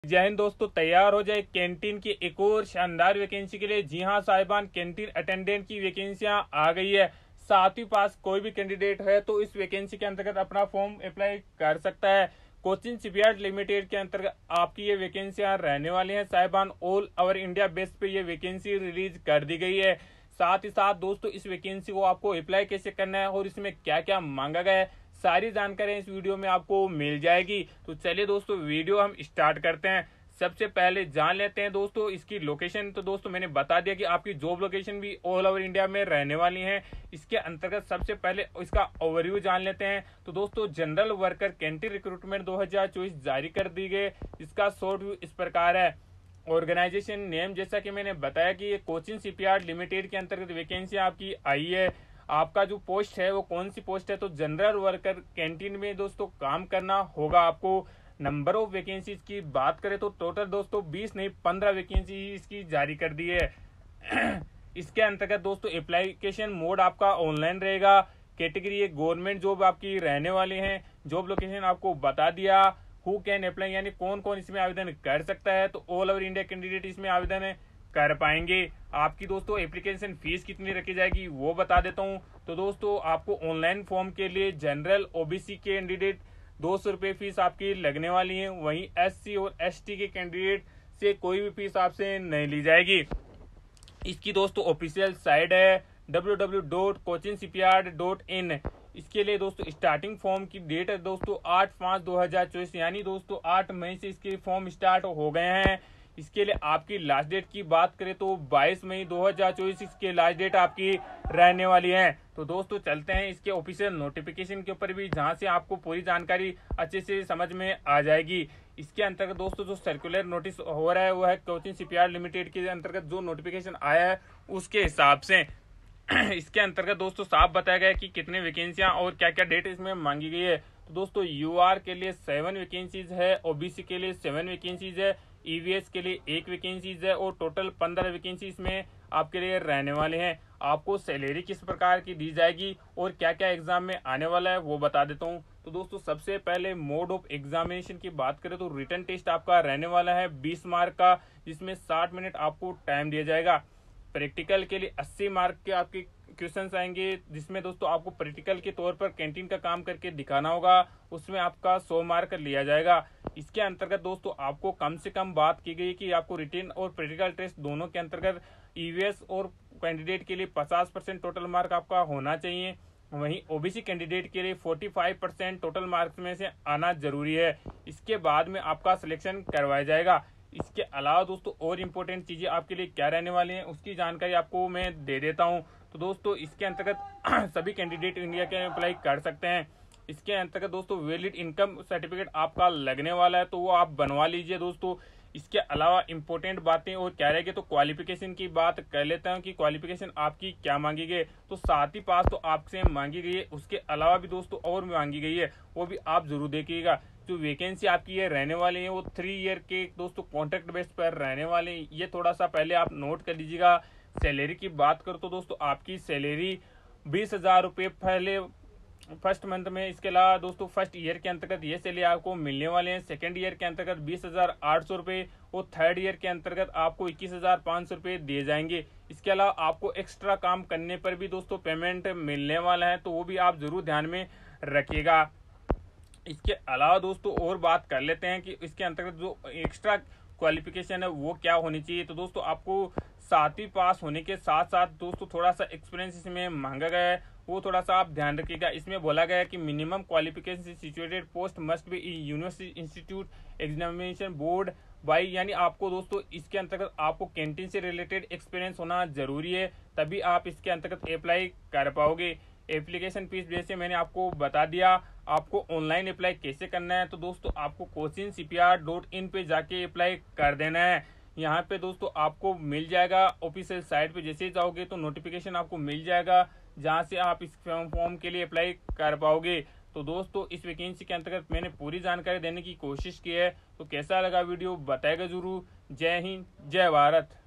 जय हिंद दोस्तों, तैयार हो जाए कैंटीन की एक और शानदार वैकेंसी के लिए। जी हाँ साहिबान, कैंटीन अटेंडेंट की वैकेंसियां आ गई है। साथ ही पास कोई भी कैंडिडेट है तो इस वैकेंसी के अंतर्गत अपना फॉर्म अप्लाई कर सकता है। कोचिन शिपयार्ड लिमिटेड के अंतर्गत आपकी ये वैकेंसियां रहने वाली हैं साहिबान। ऑल ओवर इंडिया बेस पे ये वैकेंसी रिलीज कर दी गई है। साथ ही साथ दोस्तों, इस वैकेंसी को आपको अप्लाई कैसे करना है और इसमें क्या क्या मांगा गया है, सारी जानकारी इस वीडियो में आपको मिल जाएगी। तो चलिए दोस्तों, वीडियो हम स्टार्ट करते हैं। सबसे पहले जान लेते हैं दोस्तों इसकी लोकेशन। तो दोस्तों मैंने बता दिया कि आपकी जॉब लोकेशन भी ऑल ओवर इंडिया में रहने वाली है। इसके अंतर्गत सबसे पहले इसका ओवरव्यू जान लेते हैं। तो दोस्तों, जनरल वर्कर कैंटीन रिक्रूटमेंट 2024 जारी कर दी गई। इसका शॉर्ट व्यू इस प्रकार है। ऑर्गेनाइजेशन नेम, जैसा कि मैंने बताया कि ये कोचिन शिपयार्ड लिमिटेड के अंतर्गत वैकेंसी आपकी आई है। आपका जो पोस्ट है वो कौन सी पोस्ट है, तो जनरल वर्कर कैंटीन में दोस्तों काम करना होगा आपको। नंबर ऑफ वैकेंसीज की बात करें तो टोटल दोस्तों 20 नहीं 15 वैकेंसी इसकी जारी कर दी है। इसके अंतर्गत दोस्तों एप्लीकेशन मोड आपका ऑनलाइन रहेगा। कैटेगरी ये गवर्नमेंट जॉब आपकी रहने वाली है। जॉब लोकेशन आपको बता दिया। हु कैन अप्लाई, यानी कौन कौन इसमें आवेदन कर सकता है, तो ऑल ओवर इंडिया कैंडिडेट इसमें आवेदन कर पाएंगे। आपकी दोस्तों एप्लीकेशन फीस कितनी रखी जाएगी वो बता देता हूँ। तो दोस्तों, आपको ऑनलाइन फॉर्म के लिए जनरल ओबीसी के कैंडिडेट 200 रुपये फीस आपकी लगने वाली है। वहीं एससी और एसटी के कैंडिडेट से कोई भी फीस आपसे नहीं ली जाएगी। इसकी दोस्तों ऑफिशियल साइट है www.cochinshipyard.in। इसके लिए दोस्तों स्टार्टिंग फॉर्म की डेट है दोस्तों 8/5/2024, यानी दोस्तों 8 मई से इसके फॉर्म स्टार्ट हो गए हैं। इसके लिए आपकी लास्ट डेट की बात करें तो 22 मई 2024 इसके लास्ट डेट आपकी रहने वाली है। तो दोस्तों चलते हैं इसके ऑफिशियल नोटिफिकेशन के ऊपर भी, जहां से आपको पूरी जानकारी अच्छे से समझ में आ जाएगी। इसके अंतर्गत दोस्तों जो सर्कुलर नोटिस हो रहा है वो है कोचिन शिपयार्ड लिमिटेड के अंतर्गत जो नोटिफिकेशन आया है उसके हिसाब से। इसके अंतर्गत दोस्तों साफ बताया गया है कि कितने वैकेंसियां और क्या क्या डेट इसमें मांगी गई है। तो दोस्तों यूआर के लिए 7 वैकेंसीज है, ओबीसी के लिए 7 वैकेंसीज है, ईवीएस के लिए 1 वैकेंसीज है और टोटल 15 वैकेंसी इसमें आपके लिए रहने वाले हैं। आपको सैलरी किस प्रकार की दी जाएगी और क्या क्या एग्जाम में आने वाला है वो बता देता हूँ। तो दोस्तों सबसे पहले मोड ऑफ एग्जामिनेशन की बात करें तो रिटन टेस्ट आपका रहने वाला है 20 मार्क का, जिसमें 60 मिनट आपको टाइम दिया जाएगा। प्रैक्टिकल के लिए 80 मार्क के आपके क्वेश्चंस आएंगे, जिसमें दोस्तों आपको प्रैक्टिकल के तौर पर कैंटीन का काम करके दिखाना होगा। उसमें आपका 100 मार्क लिया जाएगा। इसके अंतर्गत दोस्तों आपको कम से कम बात की गई कि आपको रिटन और प्रैक्टिकल टेस्ट दोनों के अंतर्गत ईवीएस और कैंडिडेट के लिए 50% टोटल मार्क आपका होना चाहिए। वहीं ओबीसी कैंडिडेट के लिए 45% टोटल मार्क्स में से आना जरूरी है। इसके बाद में आपका सिलेक्शन करवाया जाएगा। इसके अलावा दोस्तों और इम्पोर्टेंट चीजें आपके लिए क्या रहने वाली हैं उसकी जानकारी आपको मैं दे देता हूं। तो दोस्तों इसके अंतर्गत सभी कैंडिडेट इंडिया के अप्लाई कर सकते हैं। इसके अंतर्गत दोस्तों वैलिड इनकम सर्टिफिकेट आपका लगने वाला है, तो वो आप बनवा लीजिए दोस्तों। इसके अलावा इम्पोर्टेंट बातें और क्या रहेगी, तो क्वालिफिकेशन की बात कर लेता हूँ कि क्वालिफिकेशन आपकी क्या मांगी गई। तो 7वीं पास तो आपसे मांगी गई है, उसके अलावा भी दोस्तों और मांगी गई है, वो भी आप जरूर देखिएगा। जो वैकेंसी आपकी ये रहने वाली है वो 3 ईयर के दोस्तों कॉन्ट्रैक्ट बेस पर रहने वाले हैं। ये थोड़ा सा पहले आप नोट कर लीजिएगा। सैलरी की बात करो तो दोस्तों आपकी सैलरी 20,000 रुपये पहले फर्स्ट मंथ में। इसके अलावा दोस्तों फर्स्ट ईयर के अंतर्गत ये सैलरी आपको मिलने वाले हैं। सेकंड ईयर के अंतर्गत 20,800 रुपये और थर्ड ईयर के अंतर्गत आपको 21,500 रुपये दिए जाएंगे। इसके अलावा आपको एक्स्ट्रा काम करने पर भी दोस्तों पेमेंट मिलने वाला है, तो वो भी आप जरूर ध्यान में रखिएगा। इसके अलावा दोस्तों और बात कर लेते हैं कि इसके अंतर्गत जो एक्स्ट्रा क्वालिफिकेशन है वो क्या होनी चाहिए। तो दोस्तों आपको 7वीं पास होने के साथ साथ दोस्तों थोड़ा सा एक्सपीरियंस इसमें मांगा गया है, वो थोड़ा सा आप ध्यान रखिएगा। इसमें बोला गया है कि minimum qualification situated post must be university institute examination board by, यानी आपको दोस्तों इसके अंतर्गत आपको कैंटीन से रिलेटेड एक्सपीरियंस होना जरूरी है, तभी आप इसके अंतर्गत अप्लाई कर पाओगे। एप्लीकेशन फीस जैसे मैंने आपको बता दिया। आपको ऑनलाइन अप्लाई कैसे करना है, तो दोस्तों आपको cochinsipyard.in पे जाके अप्लाई कर देना है। यहाँ पे दोस्तों आपको मिल जाएगा ऑफिशियल साइट पे, जैसे ही जाओगे तो नोटिफिकेशन आपको मिल जाएगा, जहाँ से आप इस फॉर्म के लिए अप्लाई कर पाओगे। तो दोस्तों इस वैकेंसी के अंतर्गत मैंने पूरी जानकारी देने की कोशिश की है। तो कैसा लगा वीडियो बताएगा जरूर। जय हिंद, जय भारत।